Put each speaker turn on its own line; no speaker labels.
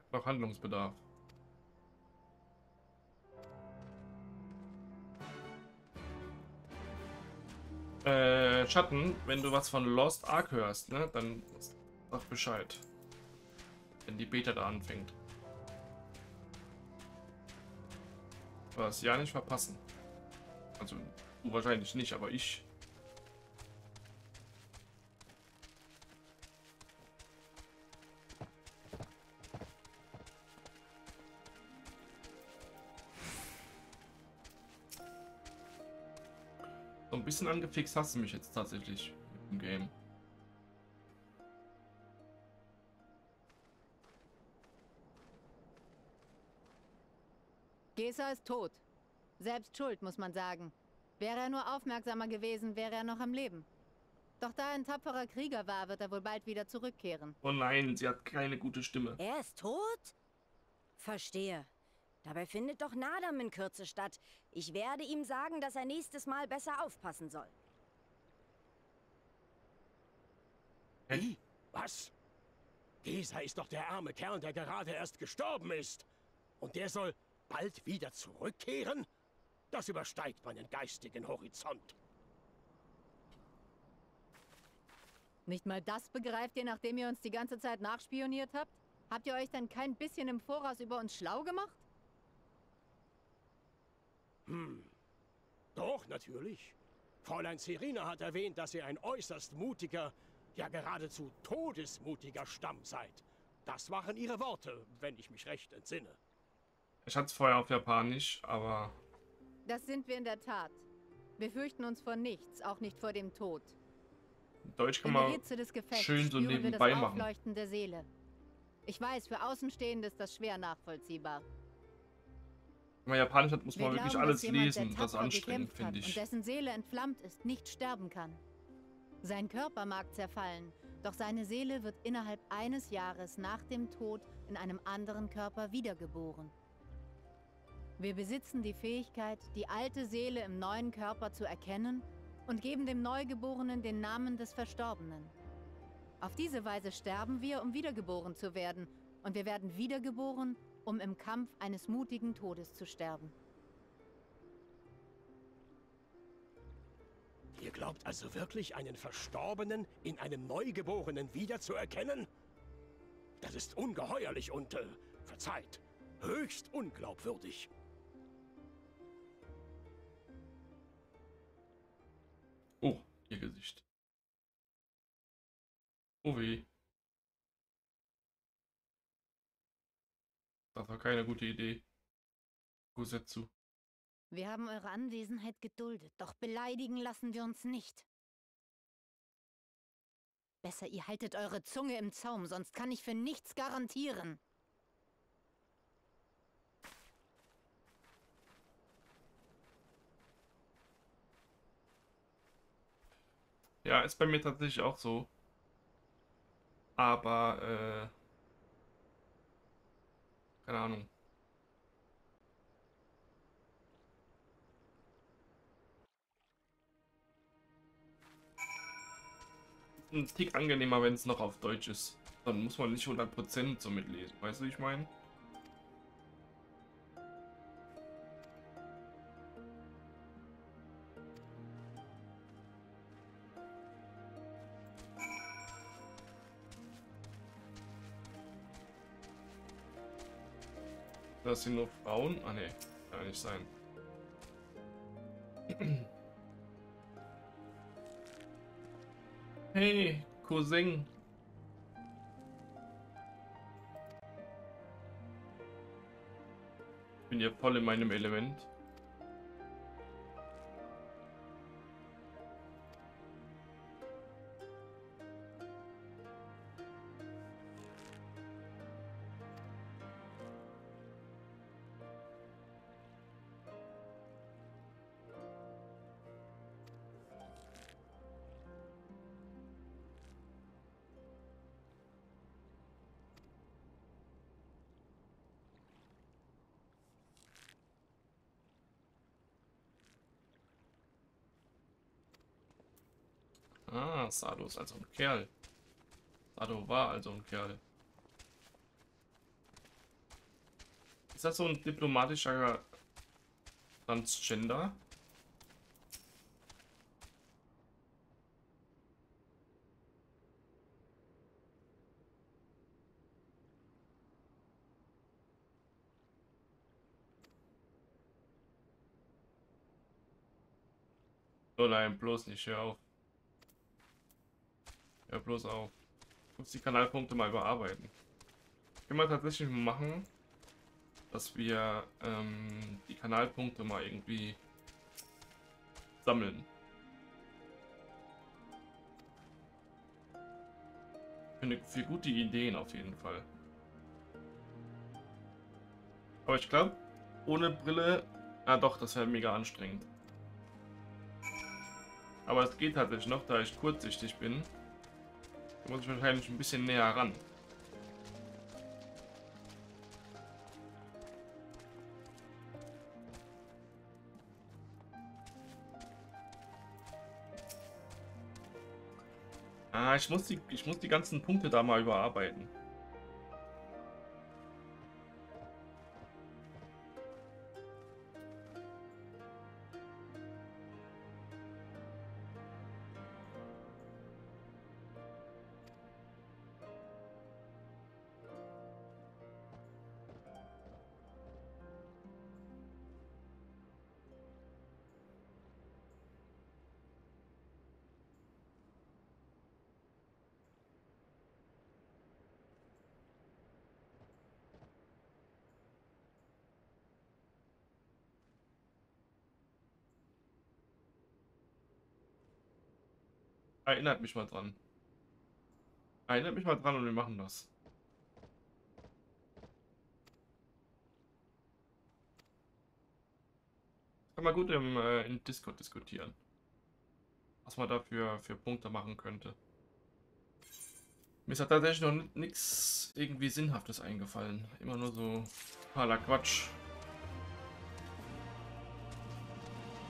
Noch Handlungsbedarf. Schatten, wenn du was von Lost Ark hörst, ne, dann sag Bescheid. Wenn die Beta da anfängt. Was ja nicht verpassen. Also du wahrscheinlich nicht, aber ich. So ein bisschen angefixt hast du mich jetzt tatsächlich im Game.
Gesa ist tot. Selbst schuld, muss man sagen. Wäre er nur aufmerksamer gewesen, wäre er noch am Leben. Doch da er ein tapferer Krieger war, wird er wohl bald wieder zurückkehren.
Oh nein, sie hat keine gute Stimme.
Er ist tot? Verstehe. Dabei findet doch Nadam in Kürze statt. Ich werde ihm sagen, dass er nächstes Mal besser aufpassen soll.
Wie? Was? Gesa ist doch der arme Kerl, der gerade erst gestorben ist. Und der soll bald wieder zurückkehren? Das übersteigt meinen geistigen Horizont.
Nicht mal das begreift ihr, nachdem ihr uns die ganze Zeit nachspioniert habt? Habt ihr euch dann kein bisschen im Voraus über uns schlau gemacht?
Doch, natürlich. Fräulein Serena hat erwähnt, dass ihr ein äußerst mutiger, ja geradezu todesmutiger Stamm seid. Das waren ihre Worte, wenn ich mich recht entsinne.
Ich hatte es vorher auf Japanisch, aber
Das sind wir in der Tat. Wir fürchten uns vor nichts, auch nicht vor dem Tod.
Deutsch kann
In der
man
Hitze des Gefechts
schön so
spüren wir
nebenbei
das
machen.
Aufleuchten der Seele. Ich weiß, für Außenstehende ist das schwer nachvollziehbar.
Wenn man Japanisch hat, muss
Wir
man wirklich
glauben,
alles
dass jemand,
lesen.
der
Das ist
tapfer
anstrengend,
gekämpft hat
finde
und
ich.
dessen Seele entflammt ist, nicht sterben kann. Sein Körper mag zerfallen, doch seine Seele wird innerhalb eines Jahres nach dem Tod in einem anderen Körper wiedergeboren. Wir besitzen die Fähigkeit, die alte Seele im neuen Körper zu erkennen und geben dem Neugeborenen den Namen des Verstorbenen. Auf diese Weise sterben wir, um wiedergeboren zu werden, und wir werden wiedergeboren, um im Kampf eines mutigen Todes zu sterben.
Ihr glaubt also wirklich, einen Verstorbenen in einem Neugeborenen wiederzuerkennen? Das ist ungeheuerlich und, verzeiht, höchst unglaubwürdig.
Oh, ihr Gesicht. Oh weh. Das war keine gute Idee. Kusetsu.
Wir haben eure Anwesenheit geduldet, doch beleidigen lassen wir uns nicht. Besser, ihr haltet eure Zunge im Zaum, sonst kann ich für nichts garantieren.
Ja, ist bei mir tatsächlich auch so. Aber, keine Ahnung. Ein Tick angenehmer, wenn es noch auf Deutsch ist. Dann muss man nicht 100% so mitlesen. Weißt du, wie ich meine? Das sind nur Frauen? Ah ne, kann ja nicht sein. Hey, Cousin. Ich bin hier voll in meinem Element. Ah, Sado ist also ein Kerl. Sado war also ein Kerl. Ist das so ein diplomatischer Transgender? Oh nein, bloß nicht, hör auf. Hör bloß auf. Ich muss die Kanalpunkte mal überarbeiten. Können wir tatsächlich machen, dass wir die Kanalpunkte mal irgendwie sammeln. Für gute Ideen auf jeden Fall. Aber ich glaube, ohne Brille, ah doch, das wäre mega anstrengend. Aber es geht tatsächlich noch, da ich kurzsichtig bin. Da muss ich wahrscheinlich ein bisschen näher ran. Ah, ich muss die ganzen Punkte da mal überarbeiten. Erinnert mich mal dran. Erinnert mich mal dran und wir machen das. Kann man gut in Discord diskutieren. Was man da für Punkte machen könnte. Mir ist da tatsächlich noch nichts irgendwie Sinnhaftes eingefallen. Immer nur so totaler Quatsch.